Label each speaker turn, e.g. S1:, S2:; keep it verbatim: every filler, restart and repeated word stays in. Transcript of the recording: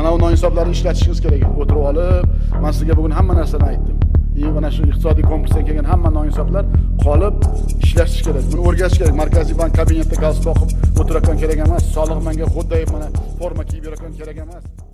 S1: mana bu noinsoblarni ishlatishingiz kerak. O'tirib olib, men sizga bugun hamma narsani aytdim. И mana shu iqtisodiy kompleksdan kelgan hamma noinsoblar qolib ishlash kerak. Buni o'rgatish kerak. Markaziy bank kabinetida galstuk qoqib o'tirayotgan kerak emas. Soliq menga xuddayib mana forma kiyib yurayotgan kerak emas.